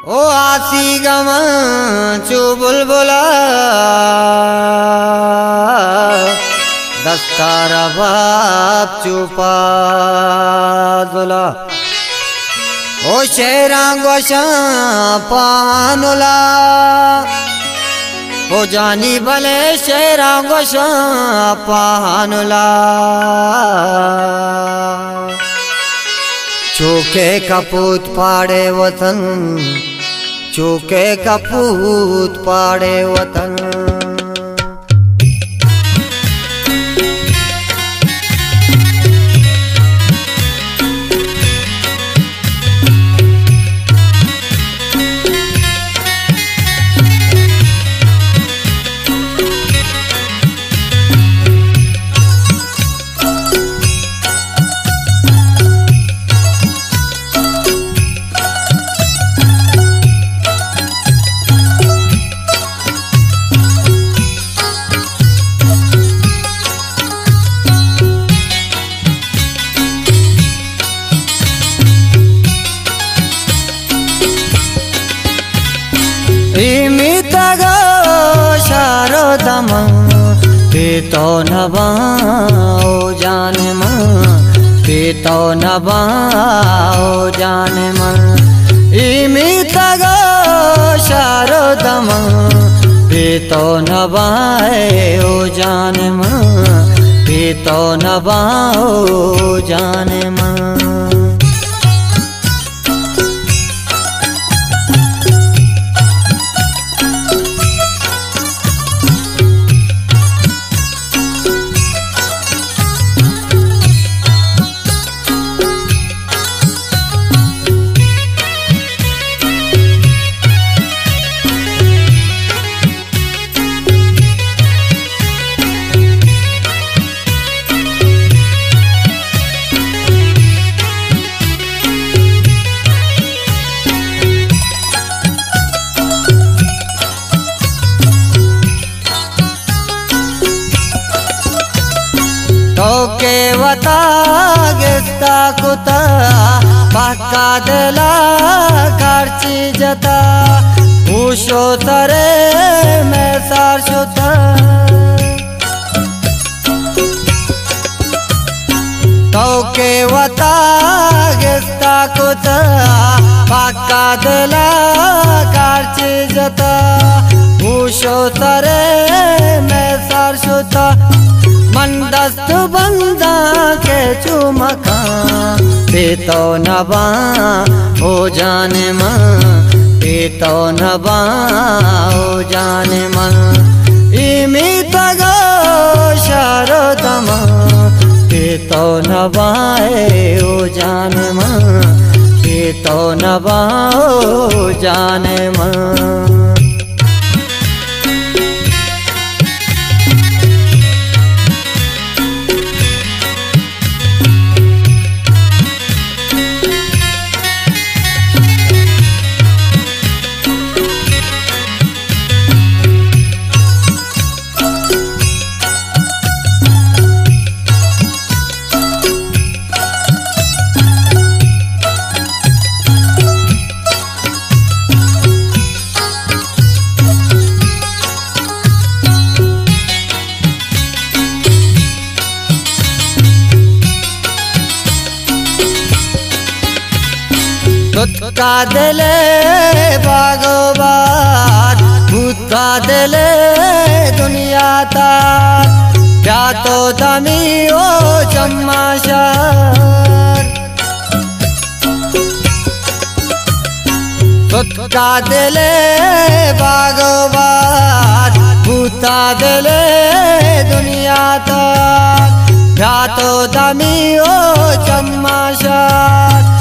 ओ आसी गम चू बुलबुला दस्तारा बाप चुपा दुला ओ शेरा गोशा पानुला ओ जानी भले शेरा गोशा पानुला चूके कपूत पाड़े वतन चूके कपूत पाड़े वतन इमितगो शारदम पीतो नबा ओ जाने मन पीतो नबा ओ जाने मन इमितगो शारदम पीतो नबा ओ जाने मन पीतो नबा ओ जाने मन के वता गेस्ता कुता पक्का दिला खर्ची जता उशो तरे मैं सार शुता तो के वता गेस्ता कुता पक्का दिला खर्ची जता उशो तरे मैं सार शुता मंदस्त बंदा के चुमका पीतो नबा हो जाने मन पीतो नबा हो जाने मन इमितगो शारदम पीतो नबा हो जाने मन पीतो नबा हो जाने मन भूता दिले भागोबार भूता दिले दुनिया तार क्या तो दमी ओ चम्माशार भूता दिले भागोबार भूता दिले दुनिया तार क्या तो दमी ओ चम्माशार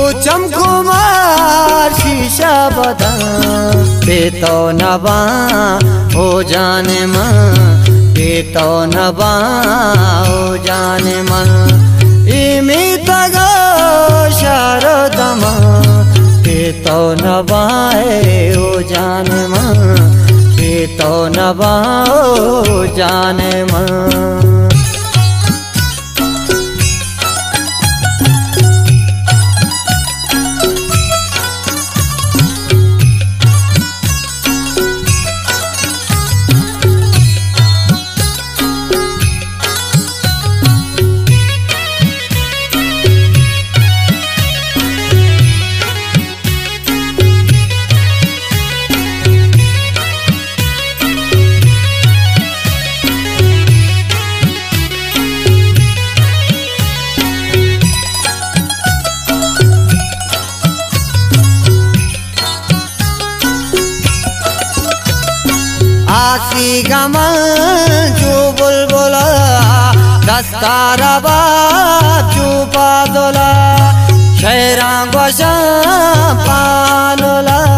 चमकुमार शीशा बदन पीतो नबा हो जाने मन पीतो नबा हो जाने मन इमितगो शारदम पीतो नबा हो जाने मन पीतो नबा हो जाने मन गमा चू बुलबुला दस्तारा चू पादोला शेरा गोशा पालोला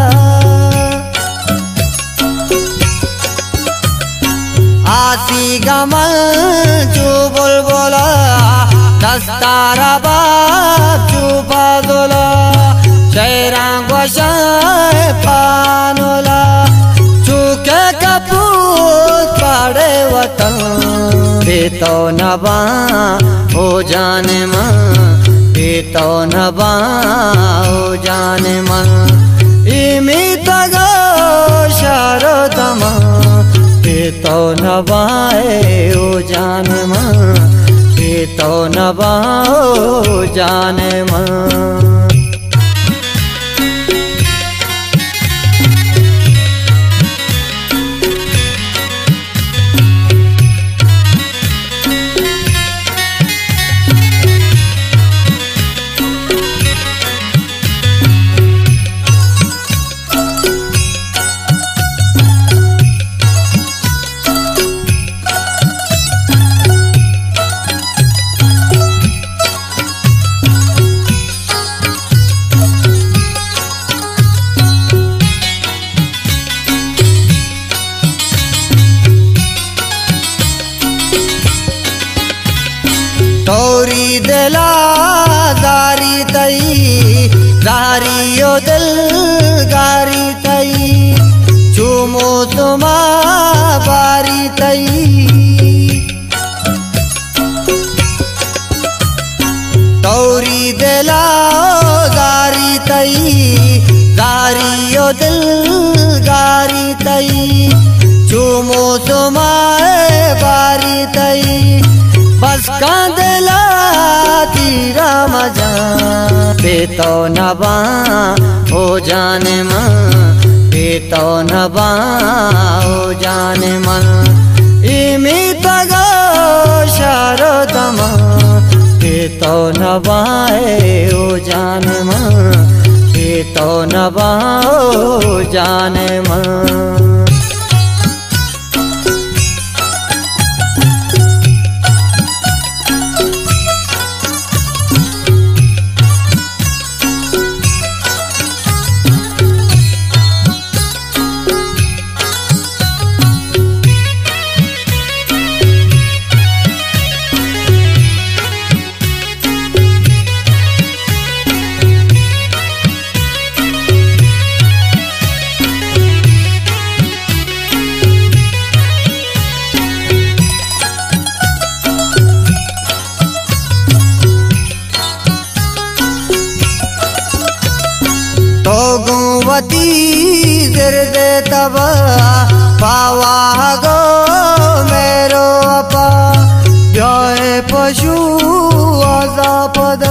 आसी गमा चू बुलबुला दस्तारा चू पादोला शेरा गोशा पालोला चूके कपूत पड़े वतन तो नबा हो जाने मन तो नबा हो जाने मन इमी तगो शारदमा तो नबाए हो जाने मन तो नबा हो जाने मन तोरी दिला जारी तई जारियो दिल गारी तई चूमो तुमा बारी तई तोरी दिला जारी तई जारियो दिल गारी तई चूमो तुमा बारी तई बस कांदला तीरा मजा तो नबा हो जाने मन तो नबा हो जाने मन इमी तगो शारदमा तो नबाए हो जाने मन तो नबा हो जाने मन गुवती दे तब पावा गो मेरो अपा ब्योए पशु आजापद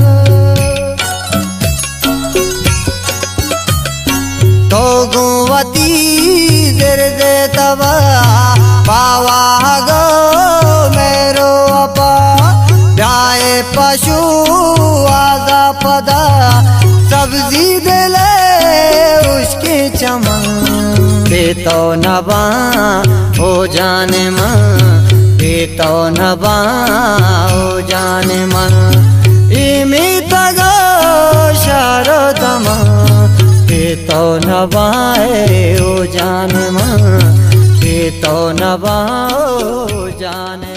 तो गुवती दे तब पावा गो मेरो अपा ब्योए पशु आजापद सब्जी दिले उसके चमन तो नबा हो जाने मन तो नबा हो जाने मन इमी तगो शारदमा तो नबाए हो जाने मन तो नबा हो जाने